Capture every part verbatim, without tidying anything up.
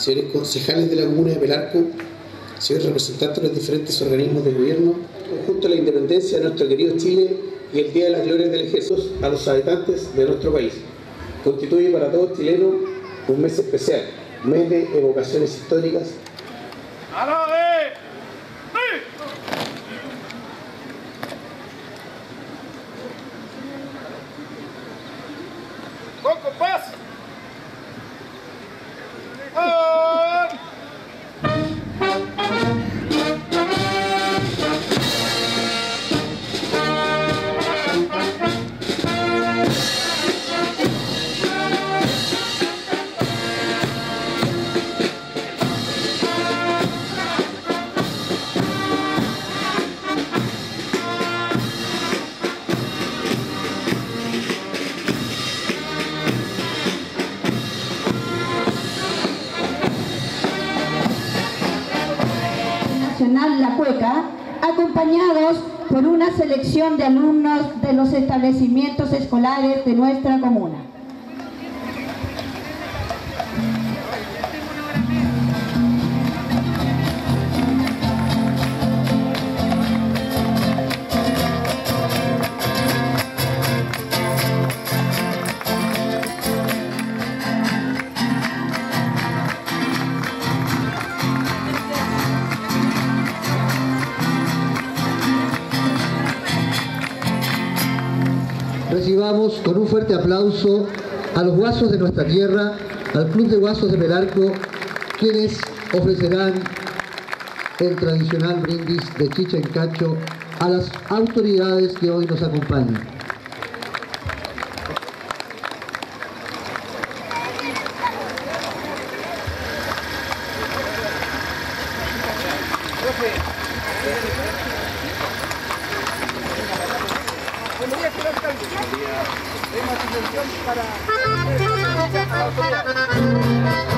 señores concejales de la comuna de Pelarco, señores representantes de los diferentes organismos del gobierno, junto a la independencia de nuestro querido Chile y el Día de las Glorias del Ejército, a los habitantes de nuestro país. Constituye para todos chilenos un mes especial, un mes de evocaciones históricas. ¡Con compás! La Cueca, acompañados por una selección de alumnos de los establecimientos escolares de nuestra comuna. Recibamos con un fuerte aplauso a los guasos de nuestra tierra, al Club de Guasos de Pelarco, quienes ofrecerán el tradicional brindis de chicha en cacho a las autoridades que hoy nos acompañan. Buenos días, señor alcalde. Tenemos atención para la autoridad.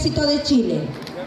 Ejército de Chile.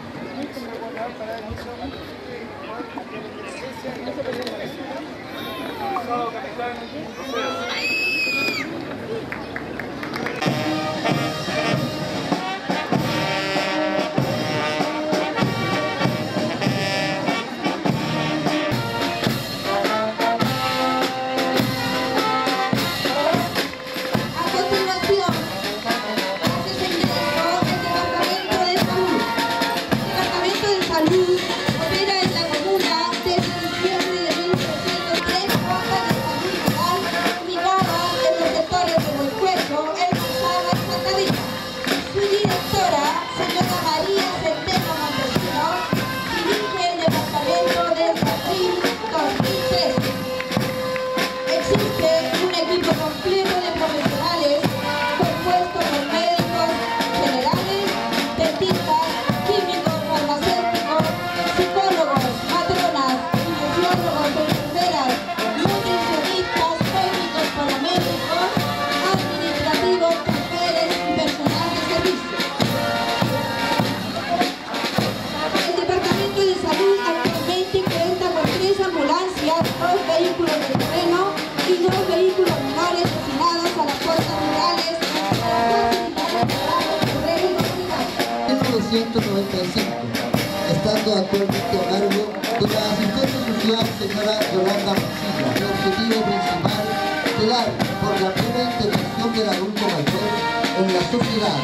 ciento noventa y cinco, estando actualmente a cargo de la asistente social señora Yolanda Mancilla. El objetivo principal, velar por la plena integración del adulto mayor en la sociedad,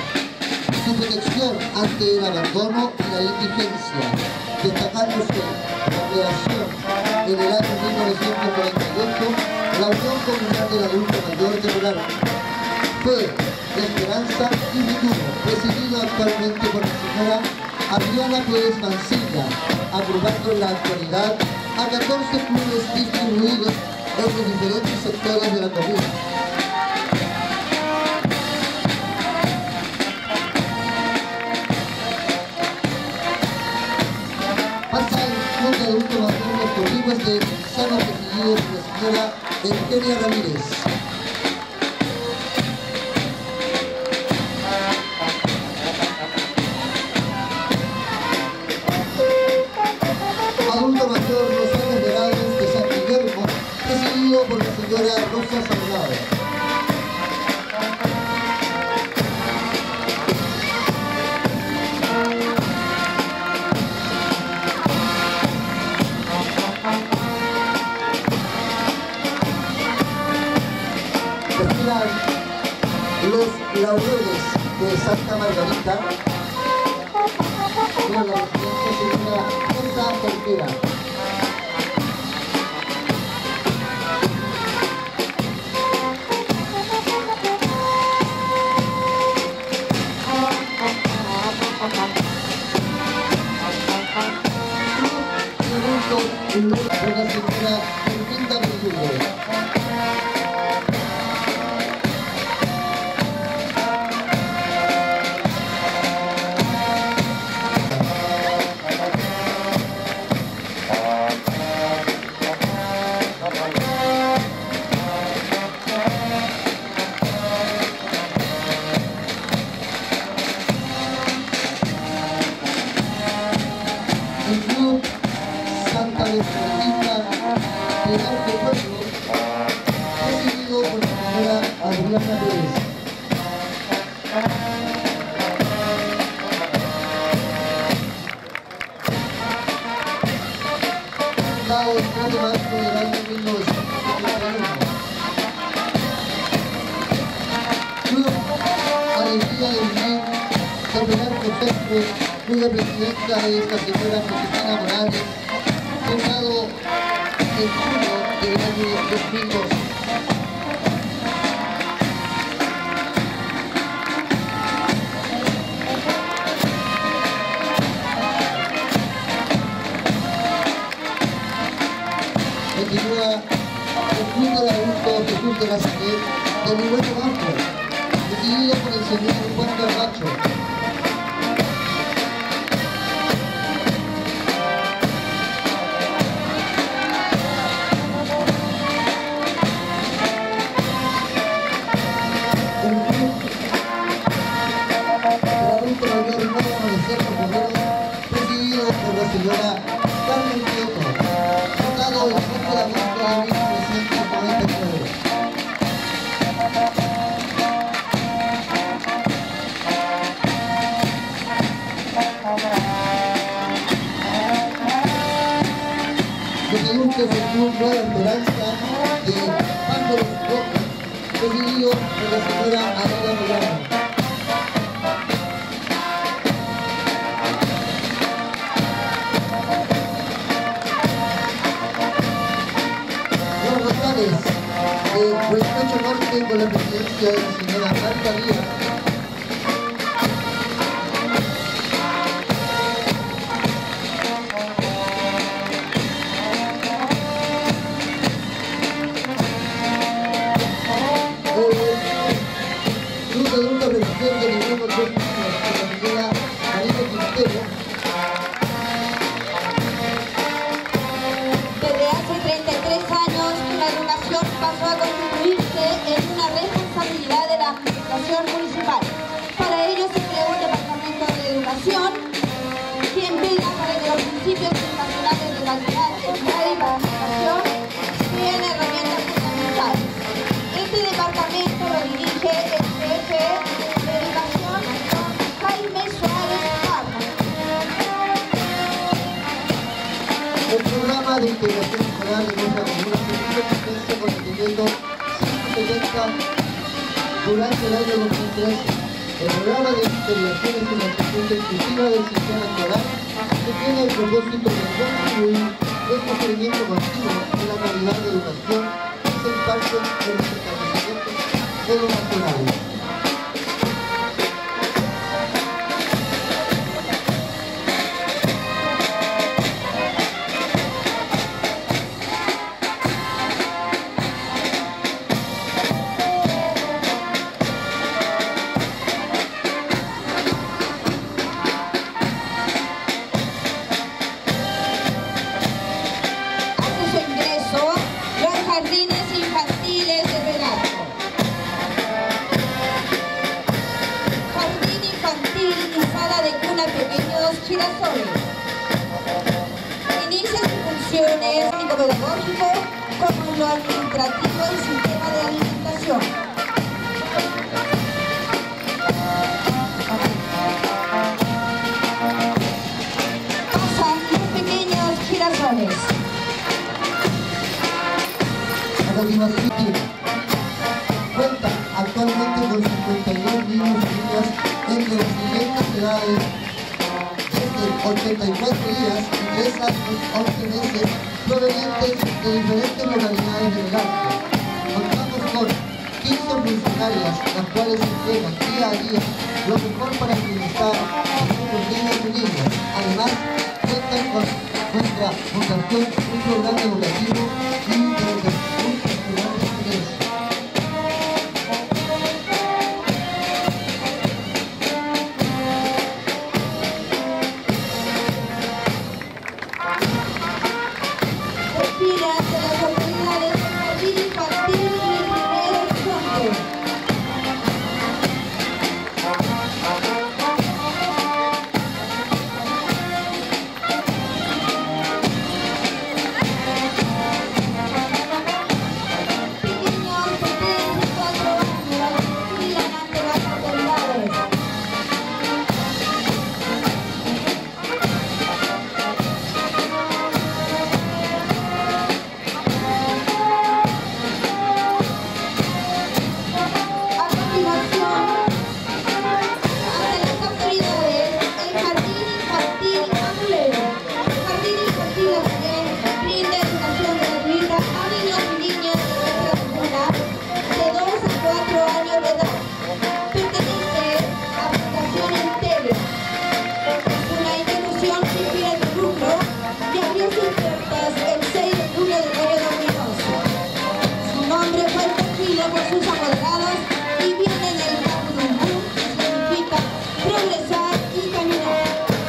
su protección ante el abandono y la indigencia, destacándose la creación en el año mil novecientos cuarenta y ocho la Unión Comunal del Adulto Mayor de Belarco. Fe, Esperanza y Futuro, presidido actualmente por la señora Adriana Pérez Mancilla, agrupando en la actualidad a catorce clubes distribuidos en los diferentes sectores de la comuna. Pasa el Club de Adultos Mayores Colibres de Sano, presidido por la señora Eugenia Ramírez. Adulto Mayor Los Años Dorados de San Guillermo, presidido por la señora Rosa Salgado. Terminan Los Laureles de Santa Margarita, con la presidenta señora Rosa Cerquera. Con la señora Erminda Verdugo. El Club Santa Bernardina de Arte Pueblo, presidido por la señora Adriana Pérez. Fundado el tres de marzo del año mil novecientos setenta y uno. Club Alegría de Vivir de Belarco Centro, cuya presidenta es la señora Josefina Morales, fundado en junio del año dos mil dos. Continúa el Club del Adulto Jesús de Nazaret de Ligüero Banco, presidido por el señor Juan Carbacho. El Club del Adulto Mayor No Ciertos Bomberos, presidido por la señora Carmen Prieto, fundado el cinco de agosto de mil novecientos noventa y nueve. Los adultos del Club Nueva Esperanza de Pájaros Rojas, presidido por la señora Adela Molano. Los Rosales de Huaycacho Norte con la presidencia de la señora Marta Díaz. Club de Adultos Religiosos de Limón Dos Pinos con la señora Marina Quintero. Desde hace treinta y tres años, la educación pasó a constituirse en una responsabilidad de la administración municipal. Para ello se creó un departamento de educación, quien vela para que los principios educacionales de calidad, equidad y participación sean herramientas fundamentales. Este departamento lo dirige el jefe de educación, Jaime Suárez Parra. El programa de integración escolar de nuestra comuna se existencia con el decreto ciento setenta durante el año dos mil trece. El programa de integración es una estrategia exclusiva del sistema escolar que tiene el propósito de construir el procedimiento continuo de la calidad de educación que se imparte en los establecimientos educacionales. Hace su ingreso los jardines infantiles de Velasco. Jardín infantil y sala de cuna pequeños girasoles. Inicia sus funciones psicopedagógico como lo administrativo y sistema de alimentación. Pasan los pequeños girasoles. A continuación, cuenta actualmente con cincuenta y dos niños y niñas entre las siguientes edades, desde ochenta y cuatro días y tres años a once meses, provenientes de diferentes localidades de Velasco. Contamos con quince funcionarias, las cuales entregan día a día lo mejor para bienestar a nuestros niños y niñas. Además, cuentan con nuestra fundación un programa educativo y de educación cultural de excelencia. Respira ante las autoridades del jardín infantil y el primer horizonte. Pequeños de tres y cuatro años desfilan ante las autoridades. A continuación, ante las autoridades, el Jardín Infantil Amulero. El Jardín Infantil Amulero brinda educación gratuita a niños y niñas de nuestra comuna de dos a cuatro años de edad. Pertenece a Fundación Integra. Es una institución sin fines de lucro que abrió sus puertas el seis de julio del año dos mil once. Su nombre fue escogido por sus apoderados y viene en el Tacurumbú, que significa progresar y caminar.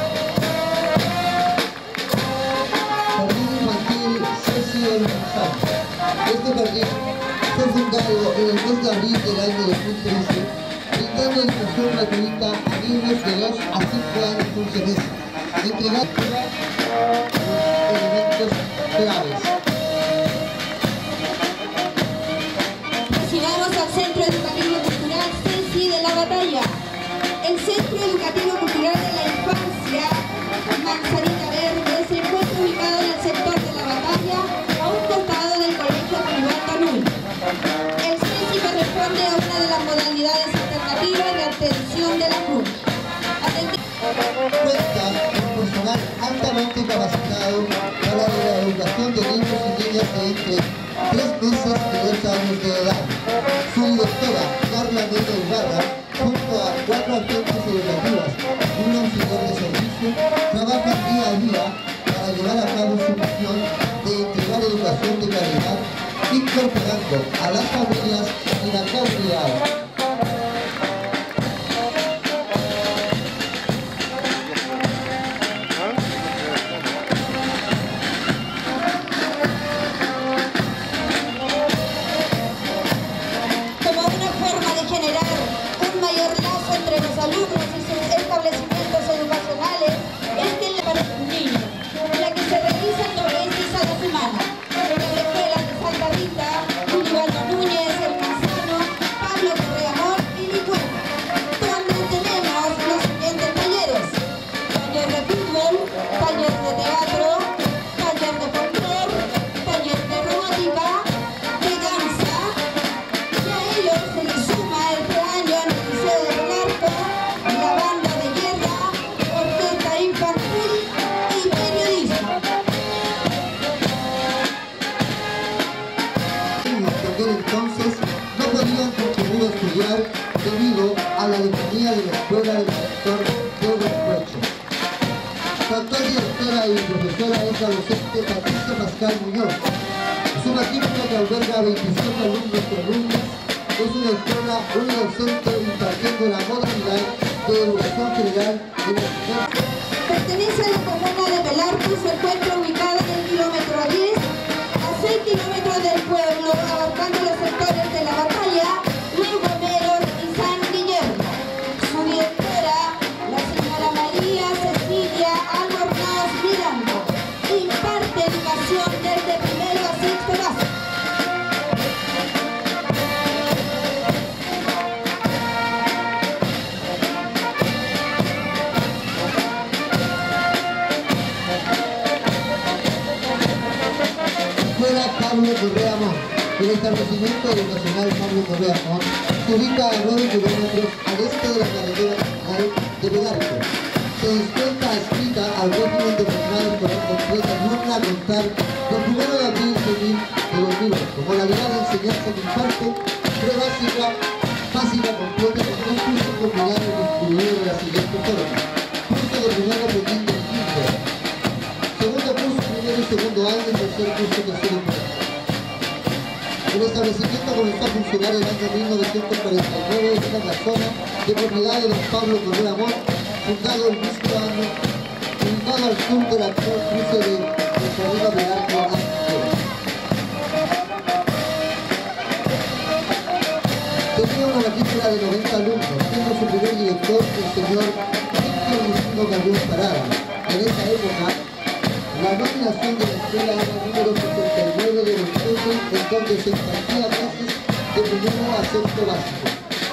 Jardín Infantil Ceci del Gonzalo. Este jardín fue fundado en el mes de abril del año dos mil trece, brindando educación gratuita a niños de dos a cinco años por semestre, entregar elementos claves. Recibamos al Centro Educativo Cultural Ceci de la Batalla. El Centro Educativo Cultural de la Infancia Manzanita Verde se encuentra ubicado en el sector de la Batalla, a un costado del Colegio Osvaldo Núñez. El Ceci corresponde a una de las modalidades alternativas de atención de la Cruz. Cuenta con personal altamente capacitado para la educación de niños y niñas de entre tres meses y dos años de edad. Su directora, Carla Mena Ibarra, junto a cuatro agentes educativas y un auxiliar de servicio, trabajan día a día para llevar a cabo su misión de entregar educación de calidad, incorporando a las familias y la comunidad. Entonces no podían concurrir a estudiar debido a la lejanía de la escuela del sector de Huecho. Su actual directora y profesora es la docente Patricia Pascal Muñoz. Es una química que alberga a veintisiete alumnos y alumnas. Es una escuela unidocente impartiendo la modalidad de educación general en la ciudad. Pertenece a la comuna de Belarco y se encuentra ubicada en el kilómetro diez, a seis kilómetros del pueblo, abarcando los sectores de la Batalla, Los Gomeros y San Guillermo. Su directora, la señora María Cecilia Albornoz Miranda, imparte educación desde primero a sexto básico. Pablo Correa Montt. El establecimiento educacional Pablo Correa Montt se ubica a nueve kilómetros al este de la carretera nacional de Belarco. Se descuenta adscrita al régimen de jornada escolar completa diurna a contar del primero de abril de dos mil ocho. Modalidad de enseñanza que imparte pre-básica, básica completa con dos cursos combinados distribuidos de la siguiente forma. Curso de primero aprendiendo en quinto. Segundo curso, primero y segundo año y tercer curso, tercero y cuarto. El establecimiento comenzó a funcionar en el año mil novecientos cuarenta y nueve en la zona de propiedad de don Pablo Correa Montt, fundado el mismo año, ubicado al sur del actual cruce de Camino Belarco a Antioquia. Tenía una matrícula de noventa alumnos, siendo su primer director el señor Víctor Lucino Carrión Parada. En esa época, la nominación de la escuela era el número sesenta y nueve de los cursos en donde se impartía clases de primero a sexto básico.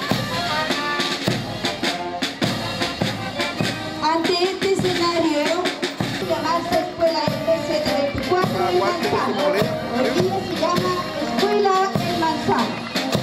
Ante este escenario, llamarse Escuela M setecientos veinticuatro El Manzano. Hoy día se llama Escuela El Manzano.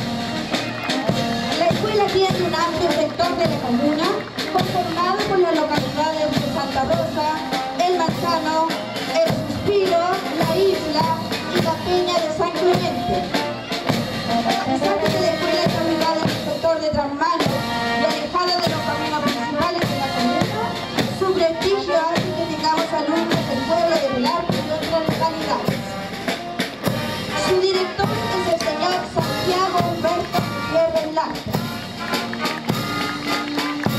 La escuela tiene un amplio sector de la comuna, conformado por las localidades de Santa Rosa, El Manzano, El Suspiro, La Isla y la Peña de San Clemente. A pesar de que la escuela está ubicada en el sector de Transmano y alejada de los caminos principales de la comuna, su prestigio hace que tengamos alumnos del pueblo de Belarco y otras localidades. Su director es el señor Santiago Humberto Gutiérrez Lastra.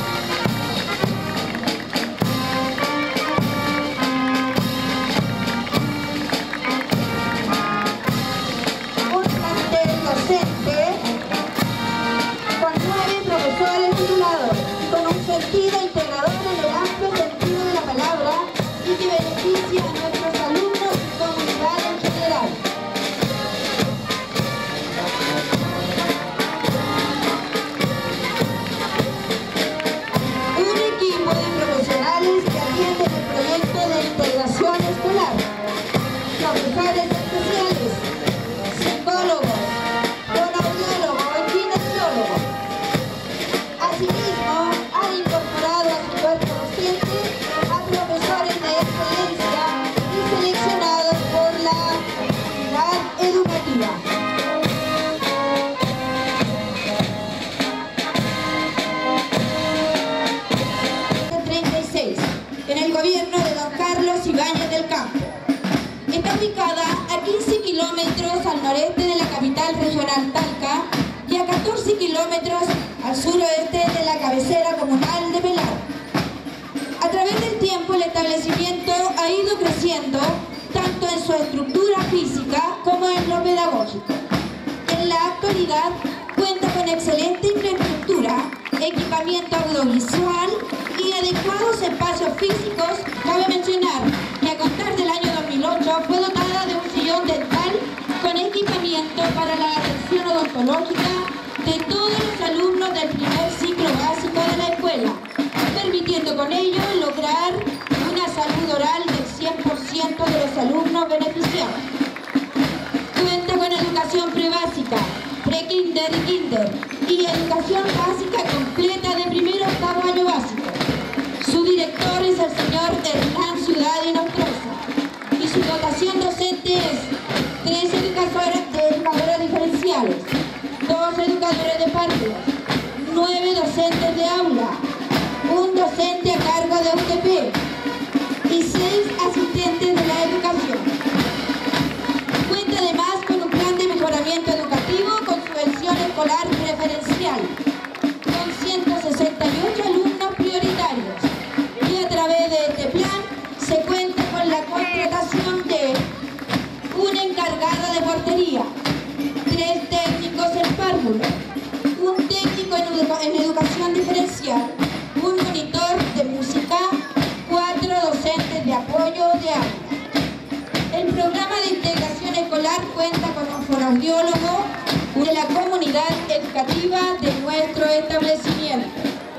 de Don Carlos Ibáñez del Campo. Está ubicada a quince kilómetros al noreste de la capital regional Talca y a catorce kilómetros al suroeste de la cabecera comunal de Velar. A través del tiempo el establecimiento ha ido creciendo tanto en su estructura física como en lo pedagógico. En la actualidad cuenta con excelente infraestructura, equipamiento audiovisual y adecuados espacios físicos. Cabe mencionar que a contar del año dos mil ocho fue dotada de un sillón dental con equipamiento para la atención odontológica de todos los alumnos del primer ciclo básico de la escuela, permitiendo con ello lograr una salud oral del cien por ciento de los alumnos beneficiados. Cuenta con educación prebásica, pre-kinder y kinder, y educación básica completa de primero a octavo año básico. Su director es el señor Hernán Ciudad y Nostroza, y su dotación docente es tres educadoras, educadoras diferenciales, dos educadores de párvulos, nueve docentes de aula, un docente a cargo de U T P y seis asistentes de la educación. Cuenta además con un plan de mejoramiento educativo con subvención escolar preferencial, con ciento sesenta y ocho alumnos prioritarios, y a través de este plan se cuenta con la contratación de un encargado de portería, tres técnicos en párvulo, un técnico en, edu en educación diferencial, un monitor de música, cuatro docentes de apoyo de aula. El programa de integración escolar cuenta con un fonoaudiólogo de la comunidad educativa de nuestro establecimiento.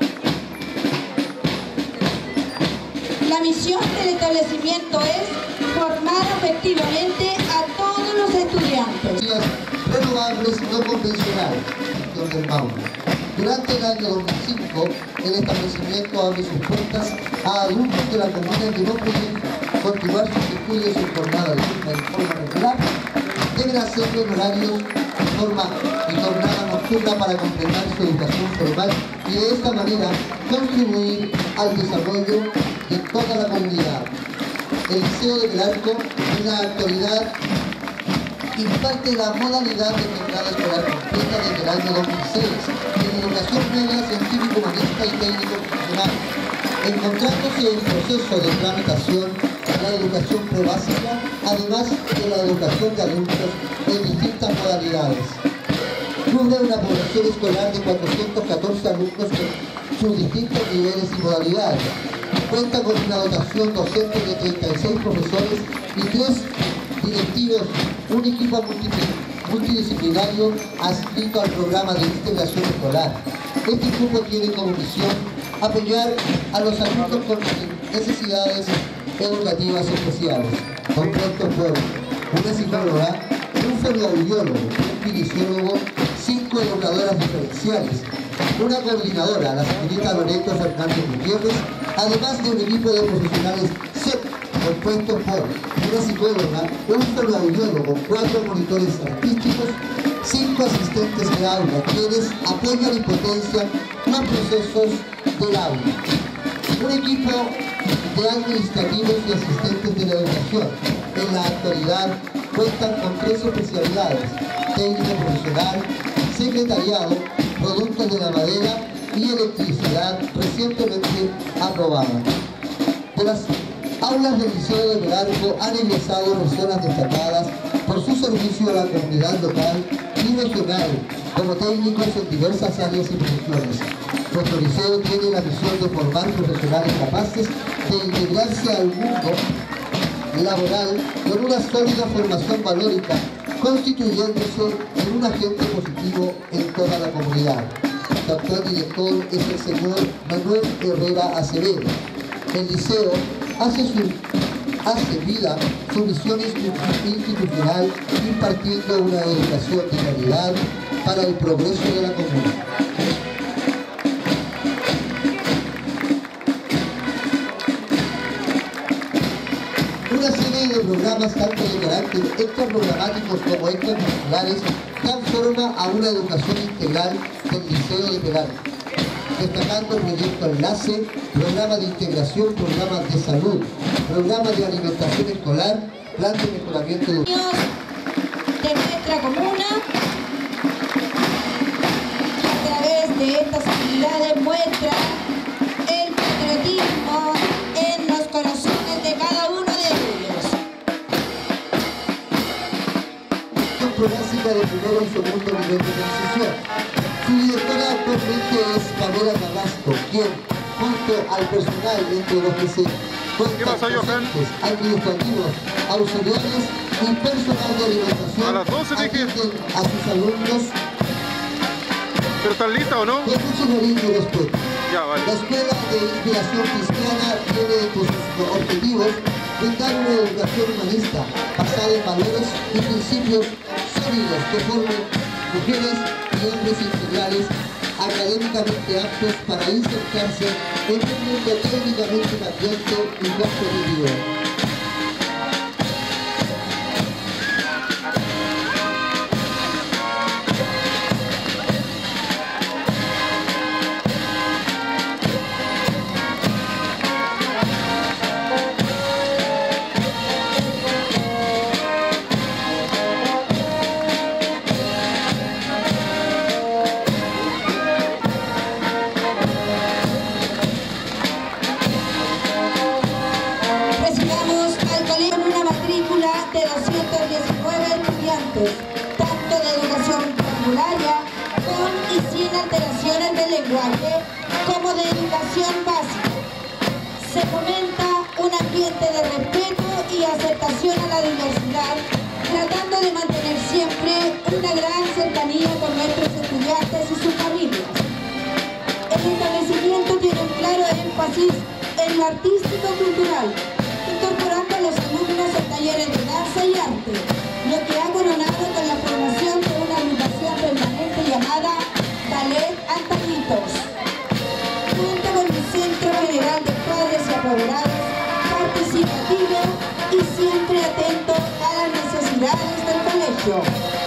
La misión del establecimiento es formar efectivamente a todos los estudiantes. Renovables no convencionales, gestión del Maule. Durante el año dos mil cinco, el establecimiento abre sus puertas a alumnos de la comuna que no pueden continuar sus estudios en jornada diurna en forma regular, deben hacerlo en horarios forma y jornada nocturna para completar su educación formal y de esta manera contribuir al desarrollo de toda la comunidad. El Liceo de Velarco en la actualidad imparte la modalidad de jornada escolar completa desde el año dos mil seis en educación media, científico, humanista y técnico profesional, encontrándose en proceso de tramitación la educación prebásica, además de la educación de adultos en distintas modalidades. Cubre una población escolar de cuatrocientos catorce alumnos con sus distintos niveles y modalidades. Cuenta con una dotación docente de treinta y seis profesores y tres directivos, un equipo multidisciplinario adscrito al programa de integración escolar. Este grupo tiene como misión apoyar a los adultos con necesidades educativas especiales, compuestos por una psicóloga, un fonoaudiólogo, un kinesiólogo, cinco educadoras diferenciales, una coordinadora, la señorita Loreto Fernández Gutiérrez, además de un equipo de profesionales C E P compuestos por una psicóloga, un fonoaudiólogo, cuatro monitores artísticos, cinco asistentes de aula, quienes apoyan y potencian los procesos del aula. Un equipo de administrativos y asistentes de la educación. En la actualidad cuentan con tres especialidades: técnico profesional, secretariado, productos de la madera y electricidad recientemente aprobada. De las aulas del Liceo de Velarco han egresado personas destacadas por su servicio a la comunidad local y regional como técnicos en diversas áreas y profesiones. Nuestro liceo tiene la misión de formar profesionales capaces de integrarse al mundo laboral con una sólida formación valórica, constituyéndose en un agente positivo en toda la comunidad. Su actual director es el señor Manuel Herrera Acevedo. El liceo hace, su, hace vida su misión institucional impartiendo una educación de calidad para el progreso de la comunidad. Una serie de programas tanto de carácter extraprogramáticos como extracurriculares dan forma a una educación integral del Liceo de Velarco. destacando Proyecto Enlace, Programa de Integración, Programas de Salud, Programa de Alimentación Escolar, Plan de Mejoramiento Educativo de nuestra comuna, a través de estas actividades muestra el patriotismo en los corazones de cada uno de ellos. Básica de primero y segundo nivel de transición. Su directora actualmente es Pamela Carrasco, quien, junto al personal, entre los que se cuentan docentes, administrativos, auxiliares y personal de alimentación, a las doce atienden a sus alumnos. ¿Pero están listas o no? Con mucho cariño y respeto. Ya, vale. La Escuela de Inspiración Cristiana tiene entre sus objetivos brindar una educación humanista basada en valores y principios sólidos que formen mujeres y hombres integrales académicamente aptos para insertarse en un mundo técnicamente cambiante y competitivo. De doscientos diecinueve estudiantes, tanto de educación parvularia, con y sin alteraciones de lenguaje, como de educación básica. Se fomenta un ambiente de respeto y aceptación a la diversidad, tratando de mantener siempre una gran cercanía con nuestros estudiantes y sus familias. El establecimiento tiene un claro énfasis en lo artístico-cultural, incorporando a los alumnos en talleres de danza y arte, lo que ha coronado con la formación de una agrupación permanente llamada Ballet Antanitos. Cuenta con un centro general de padres y apoderados participativo y siempre atento a las necesidades del colegio.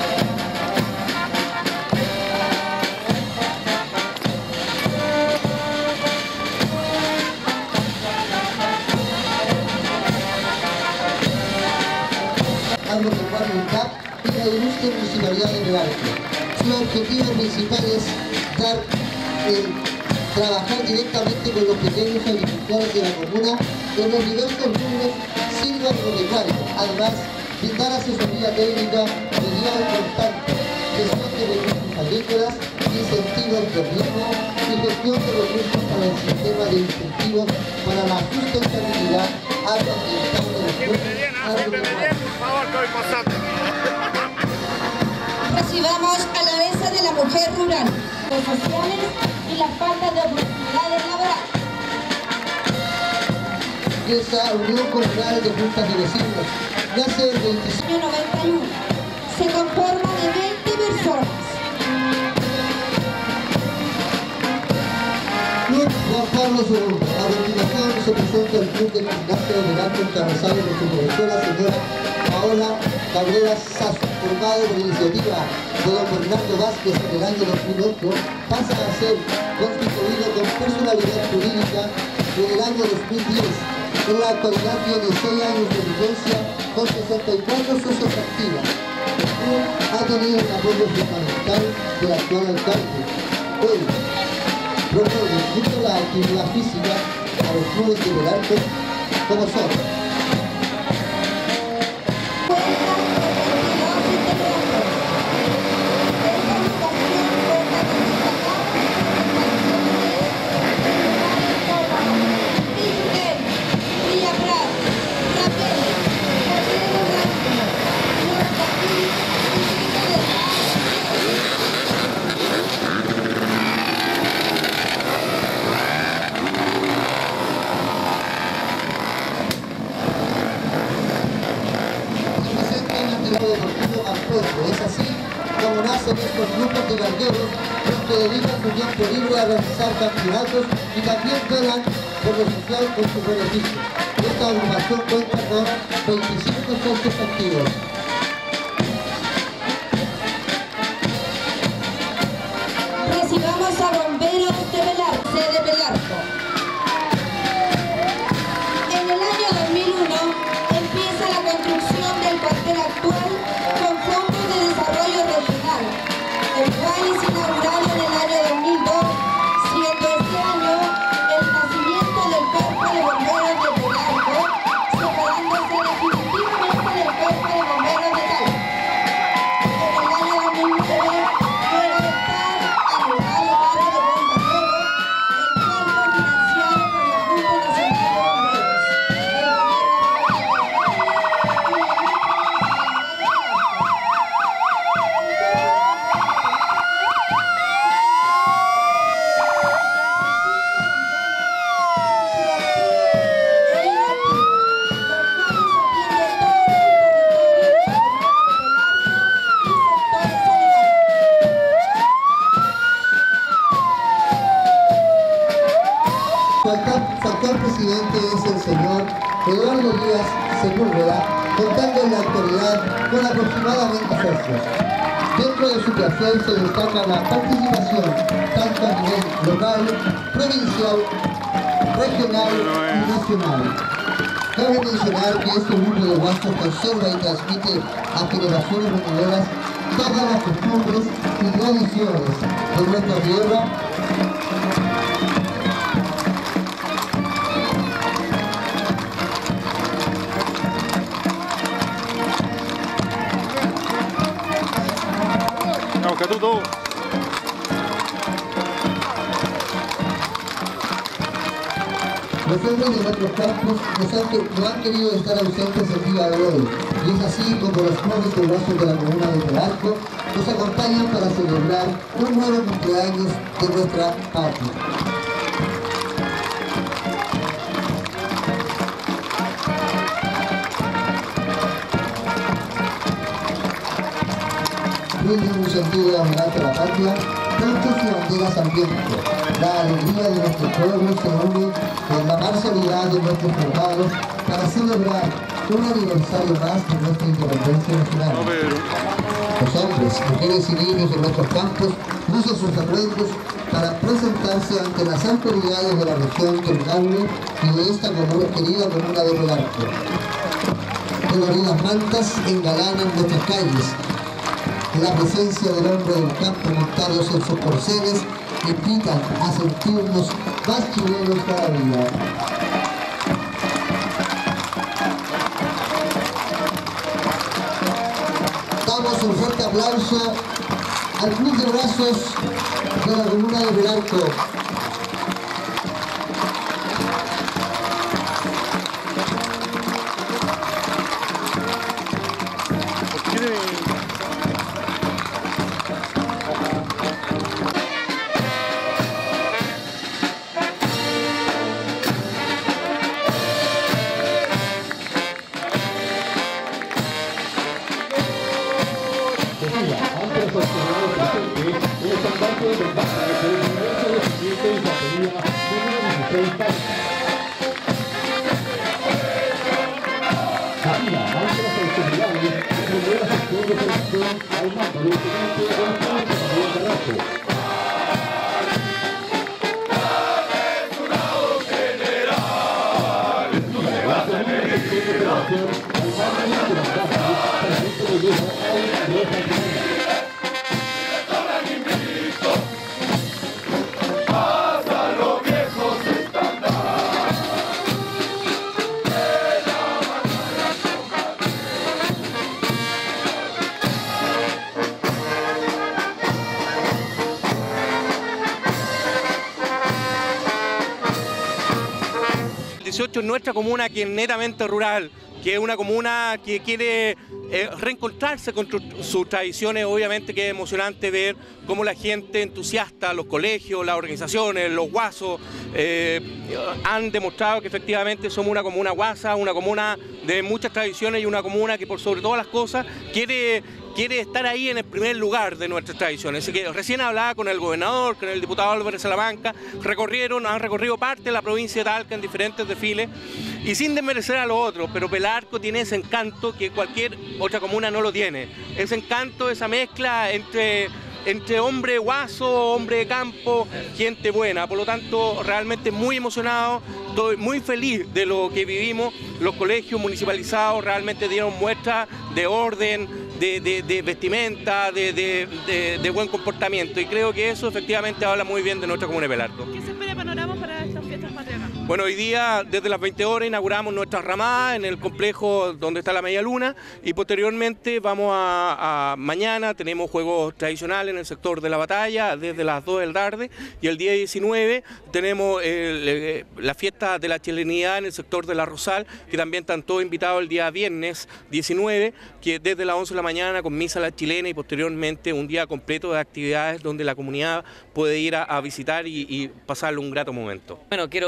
Carlos de Juan Uncap y la ilustre Municipalidad de Velarco. Su objetivo principal es dar, eh, trabajar directamente con los pequeños agricultores de la comuna en los diversos rubros silvo-agropecuarios. Además, brindar asesoría técnica de guía constante, gestión de recursos agrícolas, incentivos de riesgo y gestión de recursos para el sistema de incentivos para la sustentabilidad agroambiental de los pueblos agropecuarios. Recibamos a la mesa de la mujer rural, los sociales y las faltas de oportunidades laborales. Esa Unión Comunal de Juntas de Vecinos nace el veinticinco año noventa y uno. Se conforma de veinte personas. Club Juan Pablo segundo. A continuación se presenta el Club de Gimnasia de Velarco encabezado por su profesora señora Paola Cabrera Sasso, formado por iniciativa de don Fernando Vázquez en el año dos mil ocho, pasa a ser constituido con personalidad jurídica en el año dos mil diez. En la actualidad tiene seis años de vigencia con sesenta y cuatro socios activas. El club ha tenido un apoyo fundamental del actual alcalde. Hoy promueve mucho la actividad física a los clubes de Velarco como son es así como nacen estos grupos de galgueros los que dedican su tiempo libre a realizar campeonatos y también velan por lo social con sus beneficios. Esta agrupación cuenta con veinticinco socios activos. Recibamos a bomberos de Velarco. Elías Sepúlveda, contando en la actualidad con aproximadamente socios. Dentro de su quehacer se destaca la participación tanto a nivel local, provincial, regional y nacional. Cabe mencionar que este grupo de guasos conserva y transmite a generaciones venideras todas las costumbres y tradiciones de nuestra tierra, Vamos, Catuto. los hombres de nuestros campos nos han, no han querido estar ausentes el día de hoy, y es así como los jóvenes de guasos de la comuna de Pelarco nos acompañan para celebrar un nuevo cumpleaños de nuestra patria. Tiene un sentido de homenaje a la patria, tantos y banderas al viento. La alegría de nuestro pueblo se une con la parcialidad de nuestros soldados para celebrar un aniversario más de nuestra independencia nacional. Los hombres, mujeres y niños de nuestros campos lucen sus atuendos para presentarse ante las autoridades de la región terminable y de esta comuna, querida comuna de Pelarco. Coloridas mantas engalanan nuestras calles. La presencia del hombre del campo montados en sus corceles invitan a sentirnos más chilenos cada día. Damos un fuerte aplauso al Club de Brazos de la comuna de Pelarco. dieciocho es nuestra comuna, que es netamente rural, que es una comuna que quiere eh, reencontrarse con sus tradiciones. Obviamente que es emocionante ver cómo la gente entusiasta, los colegios, las organizaciones, los guasos, eh, han demostrado que efectivamente somos una comuna guasa, una comuna de muchas tradiciones y una comuna que por sobre todas las cosas quiere... quiere estar ahí en el primer lugar de nuestras tradiciones. Así que recién hablaba con el gobernador, con el diputado Álvarez Salamanca, recorrieron, han recorrido parte de la provincia de Talca en diferentes desfiles, y sin desmerecer a los otros, pero Pelarco tiene ese encanto que cualquier otra comuna no lo tiene. Ese encanto, esa mezcla entre... entre hombre guaso, hombre de campo, gente buena. Por lo tanto, realmente muy emocionado, estoy muy feliz de lo que vivimos. Los colegios municipalizados realmente dieron muestra de orden, de, de, de vestimenta, de, de, de, de buen comportamiento, y creo que eso efectivamente habla muy bien de nuestra comuna de Pelarco. ¿Qué se espera panorama para estas fiestas patrias? Bueno, hoy día desde las veinte horas inauguramos nuestra ramada en el complejo donde está la Media Luna, y posteriormente vamos a, a mañana tenemos juegos tradicionales en el sector de la batalla desde las dos de la tarde, y el día diecinueve tenemos el, el, la fiesta de la chilenidad en el sector de la Rosal, que también están todos invitados el día viernes diecinueve, que desde las once de la mañana con misa a la chilena, y posteriormente un día completo de actividades donde la comunidad puede ir a, a visitar y, y pasarle un grato momento. Bueno, quiero felicitar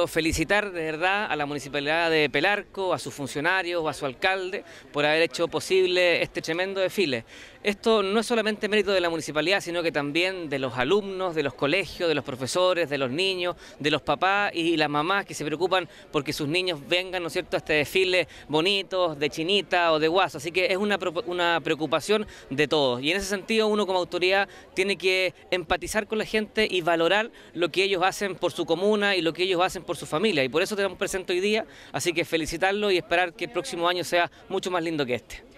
felicitar de verdad a la Municipalidad de Pelarco, a sus funcionarios, a su alcalde, por haber hecho posible este tremendo desfile. Esto no es solamente mérito de la municipalidad, sino que también de los alumnos, de los colegios, de los profesores, de los niños, de los papás y las mamás que se preocupan porque sus niños vengan, ¿no es cierto?, a este desfile bonito, de chinita o de guaso. Así que es una, una preocupación de todos. Y en ese sentido uno como autoridad tiene que empatizar con la gente y valorar lo que ellos hacen por su comuna y lo que ellos hacen por su familia. Y por eso tenemos presente hoy día. Así que felicitarlos y esperar que el próximo año sea mucho más lindo que este.